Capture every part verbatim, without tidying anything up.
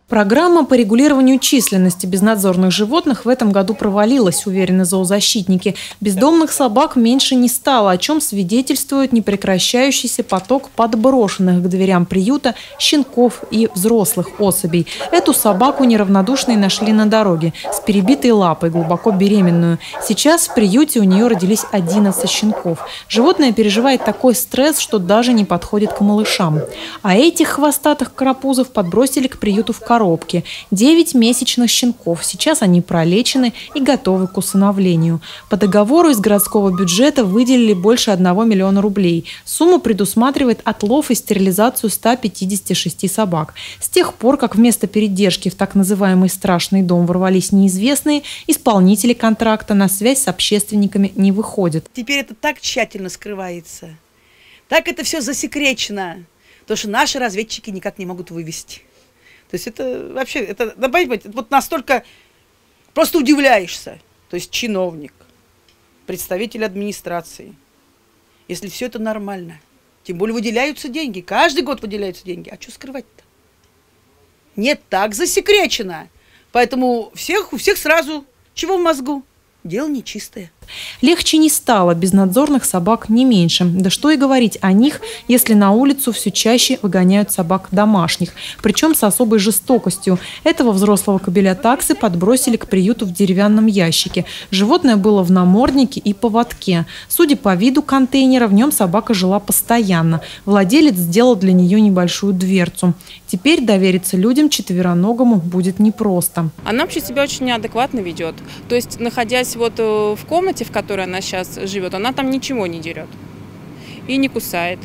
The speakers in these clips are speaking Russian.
Программа по регулированию численности безнадзорных животных в этом году провалилась, уверены зоозащитники. Бездомных собак меньше не стало, о чем свидетельствует непрекращающийся поток подброшенных к дверям приюта щенков и взрослых особей. Эту собаку неравнодушные нашли на дороге с перебитой лапой, глубоко беременную. Сейчас в приюте у нее родились одиннадцать щенков. Животное переживает такой стресс, что даже не подходит к малышам. А этих хвостатых карапузов подбросили к приюту в коробке. коробке. Девять месячных щенков. Сейчас они пролечены и готовы к усыновлению. По договору из городского бюджета выделили больше одного миллиона рублей. Сумма предусматривает отлов и стерилизацию ста пятидесяти шести собак. С тех пор, как вместо передержки в так называемый страшный дом ворвались неизвестные, исполнители контракта на связь с общественниками не выходят. Теперь это так тщательно скрывается. Так это все засекречено. Потому что наши разведчики никак не могут вывести. То есть это вообще, это, понимаете, вот настолько просто удивляешься. То есть чиновник, представитель администрации, если все это нормально, тем более выделяются деньги, каждый год выделяются деньги, а что скрывать-то? Нет, так засекречено. Поэтому всех, у всех сразу, чего в мозгу? Дело нечистое. Легче не стало, безнадзорных собак не меньше. Да что и говорить о них, если на улицу все чаще выгоняют собак домашних. Причем с особой жестокостью. Этого взрослого кобеля таксы подбросили к приюту в деревянном ящике. Животное было в наморднике и поводке. Судя по виду контейнера, в нем собака жила постоянно. Владелец сделал для нее небольшую дверцу. Теперь довериться людям четвероногому будет непросто. Она вообще себя очень неадекватно ведет. То есть, находясь вот в комнате, в которой она сейчас живет, она там ничего не дерет и не кусает,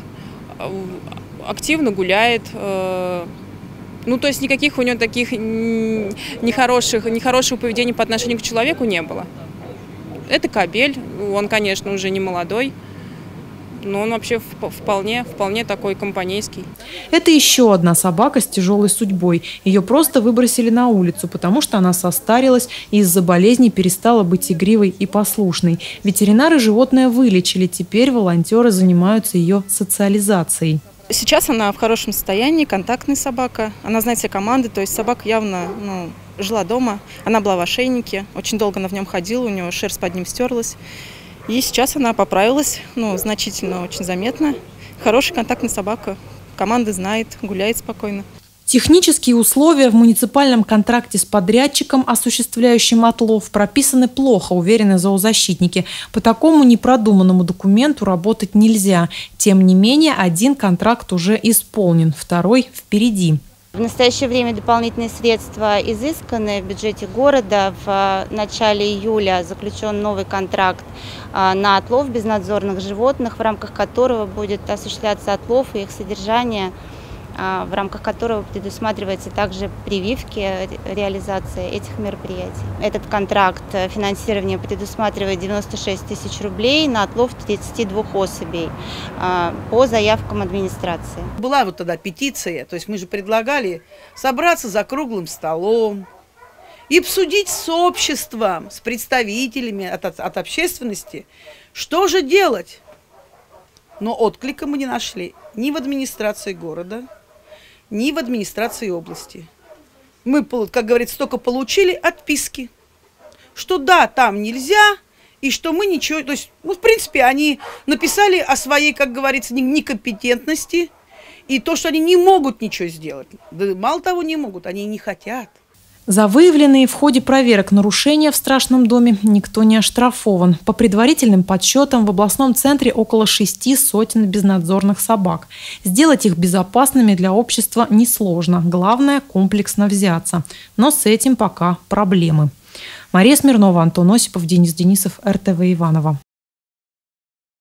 активно гуляет, ну то есть никаких у нее таких нехороших, нехорошего поведения по отношению к человеку не было. Это кобель, он, конечно, уже не молодой, но он вообще вполне, вполне такой компанейский. Это еще одна собака с тяжелой судьбой. Ее просто выбросили на улицу, потому что она состарилась и из-за болезней перестала быть игривой и послушной. Ветеринары животное вылечили, теперь волонтеры занимаются ее социализацией. Сейчас она в хорошем состоянии, контактная собака. Она знает все команды, то есть собака явно ну, жила дома. Она была в ошейнике, очень долго она в нем ходила, у нее шерсть под ним стерлась. И сейчас она поправилась, ну, значительно, очень заметно. Хорошая контактная собака, команда знает, гуляет спокойно. Технические условия в муниципальном контракте с подрядчиком, осуществляющим отлов, прописаны плохо, уверены зоозащитники. По такому непродуманному документу работать нельзя. Тем не менее, один контракт уже исполнен, второй впереди. В настоящее время дополнительные средства изысканы в бюджете города. В начале июля заключен новый контракт на отлов безнадзорных животных, в рамках которого будет осуществляться отлов и их содержание, в рамках которого предусматривается также прививки, реализация этих мероприятий. Этот контракт финансирования предусматривает девяносто шесть тысяч рублей на отлов тридцати двух особей по заявкам администрации. Была вот тогда петиция, то есть мы же предлагали собраться за круглым столом и обсудить с обществом, с представителями от, от, от общественности, что же делать. Но отклика мы не нашли ни в администрации города, ни в администрации области. Мы, как говорится, только получили отписки, что да, там нельзя, и что мы ничего... То есть, ну, в принципе, они написали о своей, как говорится, некомпетентности, и то, что они не могут ничего сделать. Да, мало того, не могут, они и не хотят. За выявленные в ходе проверок нарушения в страшном доме никто не оштрафован. По предварительным подсчетам в областном центре около шести сотен безнадзорных собак. Сделать их безопасными для общества несложно. Главное – комплексно взяться. Но с этим пока проблемы. Мария Смирнова, Антон Осипов, Денис Денисов, эр тэ вэ Иваново.